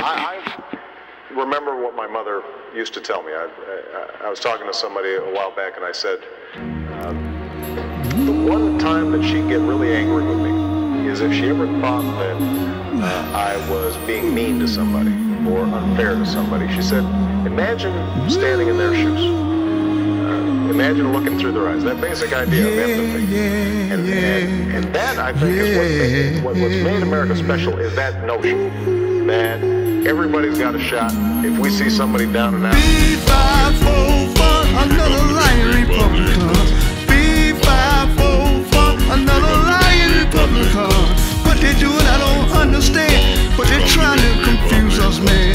I remember what my mother used to tell me. I was talking to somebody a while back, and I said, the one time that she'd get really angry with me is if she ever thought that I was being mean to somebody or unfair to somebody. She said, imagine standing in their shoes. Imagine looking through their eyes. That basic idea of empathy. And that, I think, is what's made America special, is that notion that everybody's got a shot. If we see somebody down and out. B544, another Lyin Republican. B544, another Lyin Republican. What they doing, I don't understand. But they're trying to confuse us, man.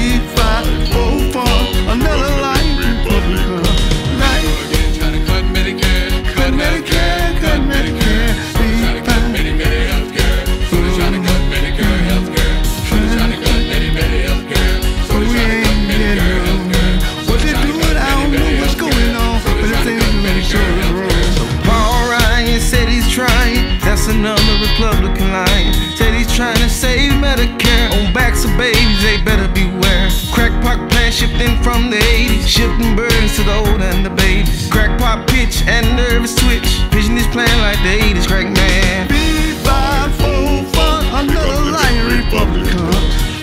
B544, another Lyin Republican. Trying to cut Medicare, cut Medicare, cut Medicare. Trying to cut Medicare healthcare. So they're trying to cut Medicare healthcare. So they're trying to cut Medicare healthcare. So they're trying to cut Medicare healthcare. What they doing, I don't know what's going on. But it's ain't so wrong. Paul Ryan said he's trying. That's another Republican line. Said he's trying to save Medicare on backs of babies. They better beware. Crackpot plan shifting from the 80s, shifting burdens to the old and the babies. Crackpot pitch and nervous twitch, pitching this plan like the 80s crack man. B544, another Lyin Republican.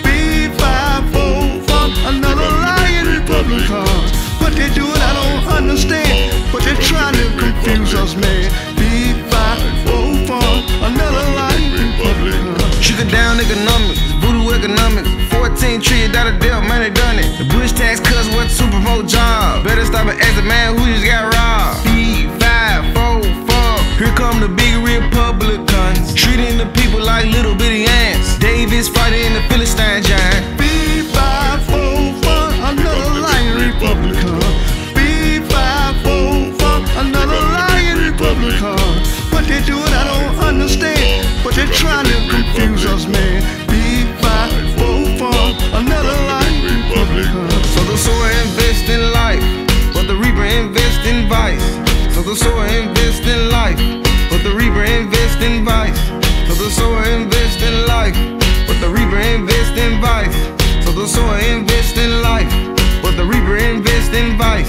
B544, another Lyin Republican. What they doing, I don't understand. But they're trying to confuse us, man. B544, another Lyin Republican. Sugar down economics, voodoo economics. 14 trillion dollar deal, man, they done it. The Bush tax cuts, what Super Bowl job? Better stop and ask the man who just got robbed. B544, here come the big Republicans, treating the people like little bitty ants. Davis fighting the Philistine giant. B544, another Lyin Republican. B544, another Lyin Republican. What they doing, I don't understand. But they're trying to confuse us, man. Another Lyin Republican. So the sower invest in life, but the reaper invest in vice. So the sower invest in life, but the reaper invest in vice. So the sower invest in life, but the reaper invest in vice. So the sower invest in life, but the reaper invest in vice.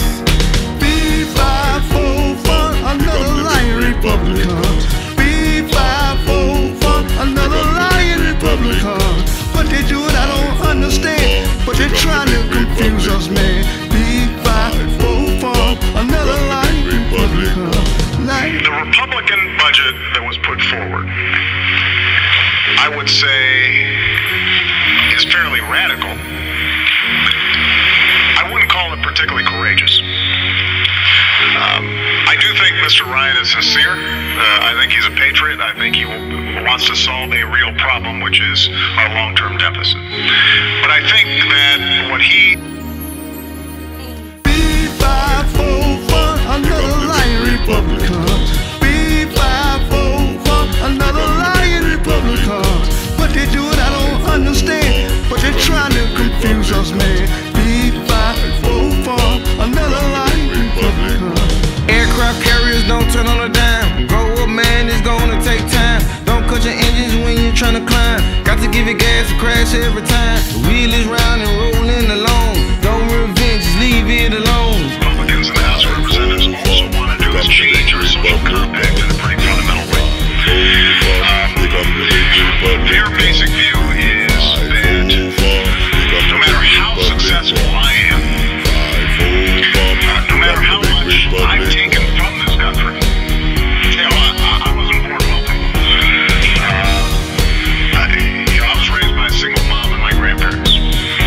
B544, another Lyin Republican. B544, another Lyin Republican. What they doing, I don't understand. But they're trying to confuse us, man. B544, another Lyin Republican. The Republican budget that was put forward, I would say, is fairly radical. I wouldn't call it particularly courageous. I do think Mr. Ryan is sincere. I think he's a patriot. I think he wants to solve a real problem, which is our long-term deficit. But I think that what he... B544, another Lyin Republican. B544, another Lyin Republican. What they doing, I don't understand. But they're trying to confuse us, man. B544, another Lyin Republican. Aircraft carriers don't turn on a dime. Grow up, man, it's gonna take time. Don't cut your engines when you're trying to climb. Got to give it gas to crash every time. The wheel is round and rolling along. Don't revenge, just leave it alone. Republicans in the House of Representatives also want to do is change our social compact in a pretty fundamental way. Their basic view is that no matter how successful I am, no matter how much I've taken from this country, I wasn't born wealthy. I was raised by a single mom and my grandparents.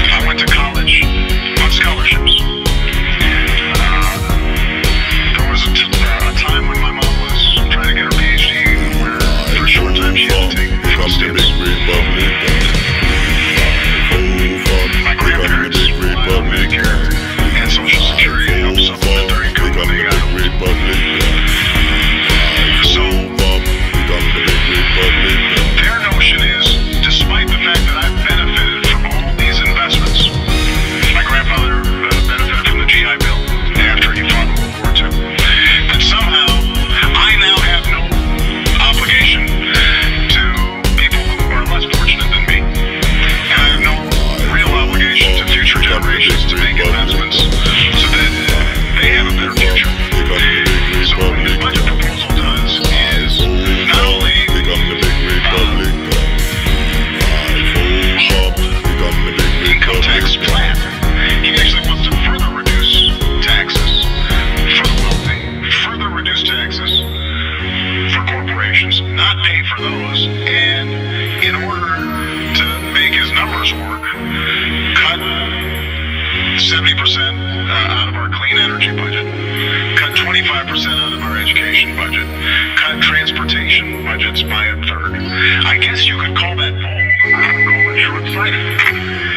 70% out of our clean energy budget, cut 25% out of our education budget, cut transportation budgets by a third. I guess you could call that bold. I would call it short-sighted.